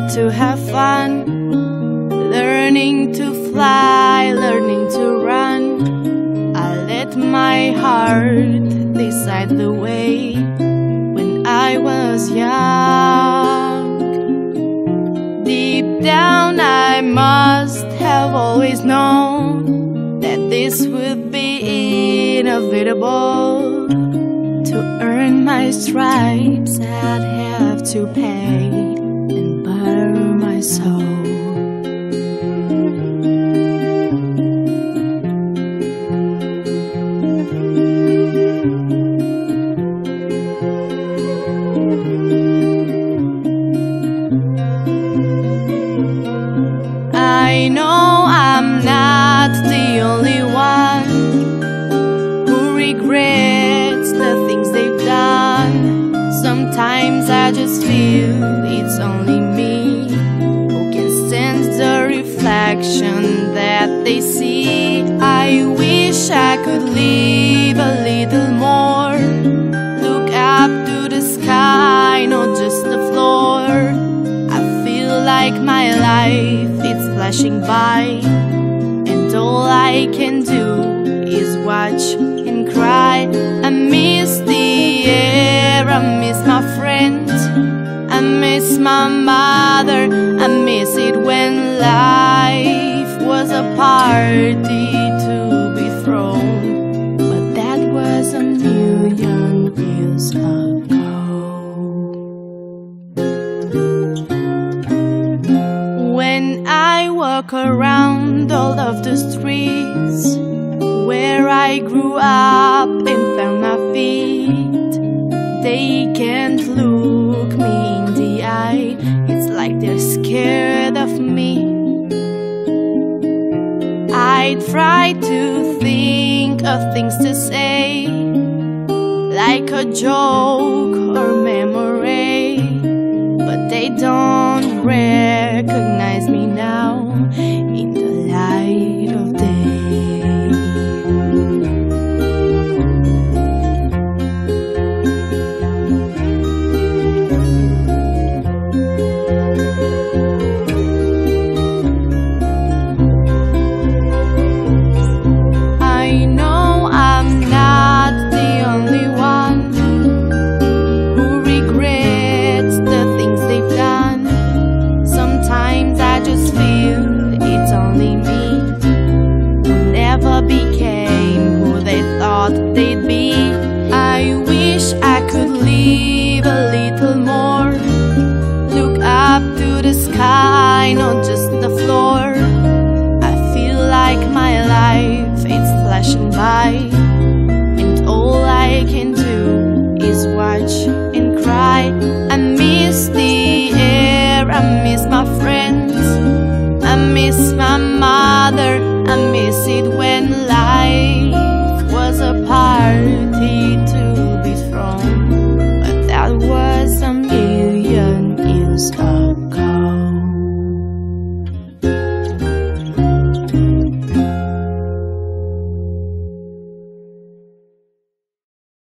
to have fun, learning to fly, learning to run. I let my heart decide the way when I was young. Deep down I must have always known that this would be inevitable. To earn my stripes I'd have to pay and burn my soul. I know I'm not the only one who regrets the things they've done. Sometimes I just feel it's only me who can sense the reflection that they see. I wish I could live a little more, look up to the sky, not just the floor. I feel like my life is flashing by, and all I can do is watch and cry. I miss the air, I miss my friends, I miss my mother, I miss it when life was a party to be thrown. But that was a million years ago. When I walk around all of the streets where I grew up and found my feet, they can't look me in the eye. It's like they're scared of me. I try to think of things to say, like a joke or memory, but they don't recognize me now in the light of day. I know I'm not the only one who regrets the things they've done. Sometimes I just feel it's only me who never became who they thought they'd be. I wish I could live a little more, look up to the sky, not just the floor. I feel like my life is flashing by, and all I can do is watch and cry. I miss the air, I miss my friends, I miss my mother, I miss it